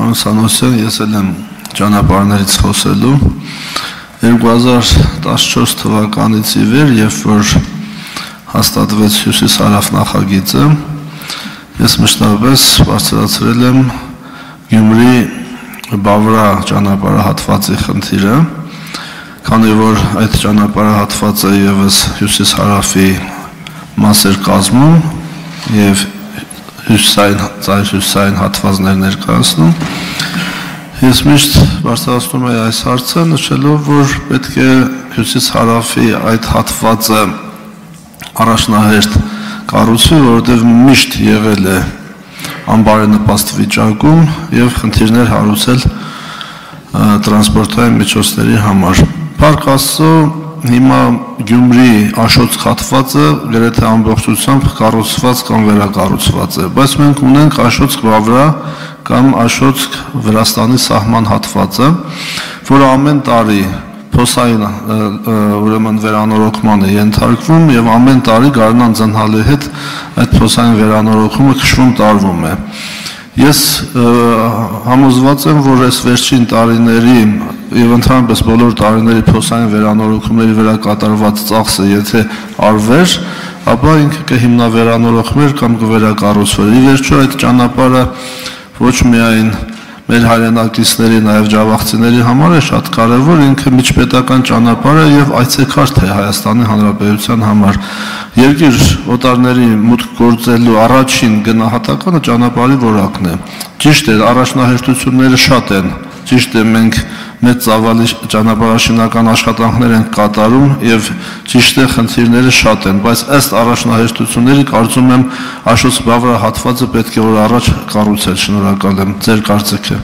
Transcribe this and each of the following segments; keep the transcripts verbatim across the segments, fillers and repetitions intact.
Պարոն Սանոսյան, ես էլ եմ ճանապարհներից խոսելու երկու հազար տասնչորս թվականից ի վեր, երբ որ հաստատվեց Հյուսիս-Հարավ նախագիծը, ես մշտապես բարձրացրել եմ Գյումրի Բավրա ճանապարհահատվածի խնդիրը, քանի որ այդ ճանապարհահատվածը ևս Հյուսիս-Հարավի մաս էր կազմում եւ հյուսիսային, ծայր-հյուսիսային հատվածներ ներկայացնում, ես միշտ բարձրացնում եմ այս հարցը, նշելով, որ պետք է Հյուսիս-Հարավի այդ հատվածը առաջնահերթ կառուցվի, որովհետև միշտ եղել է անբարենպաստ վիճակում եւ խնդիրներ հարուցել տրանսպորտային միջոցների համար։ Փառք Աստծո, հիմա Գյումրի Աշոտsk հատվածը գրեթե ամբողջությամբ կառուցված կամ վերակառուցված է, բայց մենք ունենք Աշոտsk-Բավրա կամ Աշոտsk-Վրաստանի սահման հատվածը, որը ամեն տարի փոսային ուրեմն վերանորոգման է ենթարկվում եւ ամեն տարի գարնան ծնհալի հետ այդ փոսային վերանորոգումը քշվում տարվում է։ Ես համոզված եմ, որ այս վերջին տարիների եւ ընդհանրապես բոլոր տարիների փոսային վերանորոգումների վրա կատարված ծախսը եթե արվեր, ապա ինքը կհիմնավերանորոգվեր կամ կվերակառուցվեր։ Ի վերջո այդ ճանապարհը ոչ միայն մեր հայրենակիցների, նաև ջավախցիների համար է շատ կարևոր, ինքը միջպետական ճանապարհ է եւ այցեքարտ է Հայաստանի Հանրապետության համար։ Երկիր օտարների մուտք գործելու առաջին գնահատականը ճանապարհի որակն է։ Ճիշտ է, առաջնահերթությունները շատ են։ Ճիշտ է, մենք մեծ ծավալի ճանապարհաշինական աշխատանքներ ենք կատարում եւ ճիշտ է, խնդիրները շատ են, բայց ըստ առաջնահերթությունների կարծում եմ Աշոտsk-Բավրա հատվածը պետք է որ առաջ կառուցել։ Շնորհակալ եմ։ Ձեր կարծիքը։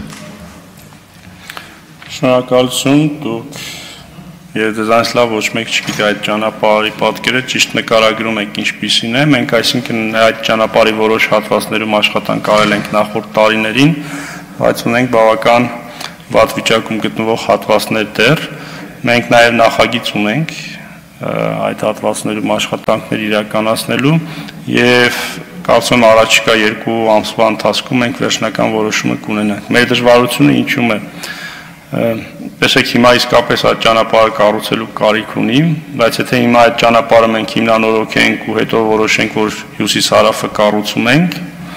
Շնորհակալություն, դուք եւ դեզանից լավ ոչ մեկ չգիտի այդ ճանապարհի պատկերը, ճիշտ նկարագրում եք ինչպիսին է։ Մենք այսինքն այդ ճանապարհի որոշ հատվածներում աշխատանք արել ենք նախորդ տարիներին, բայց ունենք բավական վատ վիճակում գտնվող հատվածներ դեռ։ Մենք նաև նախագիծ ունենք այդ հատվածներում աշխատանքներ իրականացնելու եւ կարծում եմ առաջիկա երկու ամսվա ընթացքում մենք վերջնական որոշումը կունենանք։ Մեր դժվարությունը ինչու՞մ է։ Տեսեք, հիմա իսկապես այդ ճանապարհը կառուցելու կարիք ունի, բայց եթե հիմա այդ ճանապարհը մենք հիմնանորոգենք ու հետո որոշենք, որ Հյուսիս-Հարավը կառուցում ենք,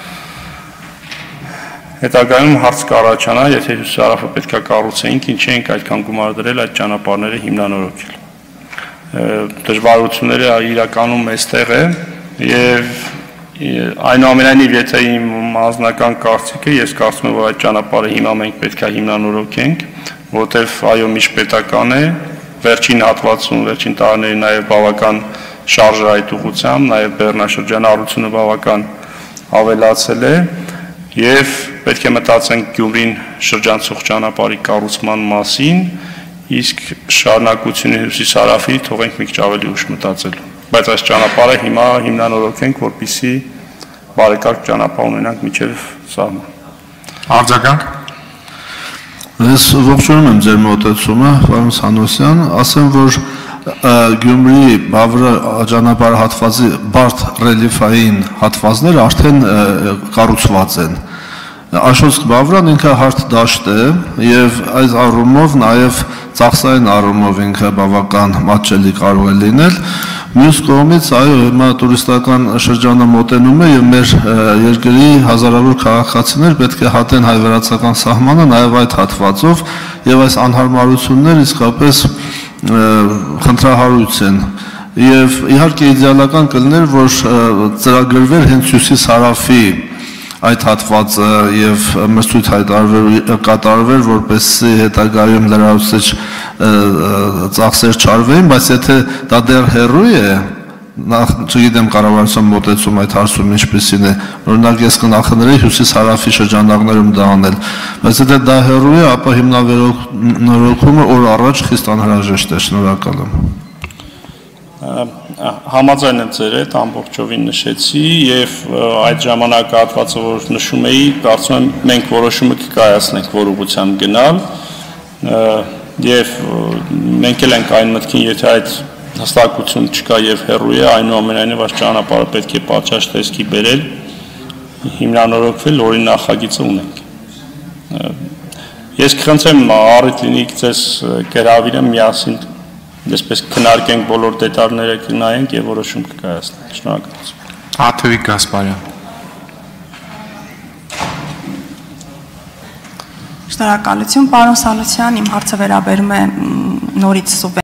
հետագայում հարց կառաջանա, եթե Հյուսիս-Հարավը պետք է կառուցեինք, ինչի ենք այդքան գումար դրել այդ ճանապարհները հիմնանորոգել։ Դժվարությունները իրականում այստեղ է եւ այնուամենայնիվ եթե իմ անձնական կարծիքը, ես կարծում եմ, որ այդ ճանապարհը հիմա մենք պետք է հիմնանորոգենք, որտեվ այո միջպետական է, վերջին հատվածում, վերջին տարիներին նաև բավական շարժ է այդ ուղղությամբ, նաև բեռնաշրջանառությունը բավական ավելացել է եւ պետք է մտածենք Գյումրին շրջանցող ճանապարհի կառուցման մասին, իսկ շարունակությունը Հյուսիս-Հարավի թողենք մի քիչ ավելի ուշ մտածելու։ Բայց այս ճանապարհը հիմա հիմնանորոգենք, որպեսզի բարեկարգ ճանապարհ ունենանք մինչև սահման։ Արձագանք։ Ես ողջունում եմ ձեր մոտեցումը, պարոն Սանոսյան, ասեմ, որ Գյումրի Բավրա ճանապարհահատվածի բարդ ռելիեֆային հատվածները արդեն կառուցված են։ Աշոտsk-Բավրան ինքը հարթ դաշտ է եւ այս առումով նաեւ ծախսային առումով ինքը բավական մատչելի կարող է լինել։ Մյուս կողմից, այո, հիմա տուրիստական շրջանը մոտենում է եւ մեր երկրի հազարավոր քաղաքացիներ պետք է հատեն հայ-վրացական սահմանը նաեւ այդ հատվածով եւ այս անհարմարությունները իսկապես խնդրահարույց են եւ իհարկե իդեալական կլիներ, որ ծրագրվեր հենց Հյուսիս-Հարավի այդ հատվածը եւ մրցույթ հայտարարվեր կատարվեր, որպեսզի հետագայում լրացուցիչ ծախսեր չարվեին, բայց եթե դա դեռ հեռու է, նախ չգիտեմ կառավարության մոտեցում այդ հարցում ինչպիսին է, օրինակ ես կնախընտրեի Հյուսիս-Հարավի շրջանակներում դա անել, բայց եթե դա հեռու է, ապա հիմնավերանորոգումը օր առաջ խիստ անհրաժեշտ է։ Շնորհակալ եմ։ Համաձայն եմ ձեր հետ, ամբողջովին նշեցի եւ այդ ժամանակահատվածը, որ նշում էի, կարծում եմ մենք որոշումը կկայացնենք, որ ուղղությամբ գնալ եւ մենք էլ ենք այն մտքին, եթե այդ հստակություն չկա եւ հեռու է, այնուամենայնիվ այս ճանապարհը պետք է պատշաճ տեսքի բերել, հիմնանորոգվել, որի նախագիծը ունենք։ Ես կխնդրեմ առիթ լինի ձեզ գրավիրեմ միասին, այսպես քննարկենք բոլոր դետալները, կնայենք եւ որոշում կկայացնենք։ Շնորհակալություն։ Աթևիկ Գասպարյան։ Շնորհակալություն, պարոն Սալուցյան, իմ հարցը վերաբերում է նորից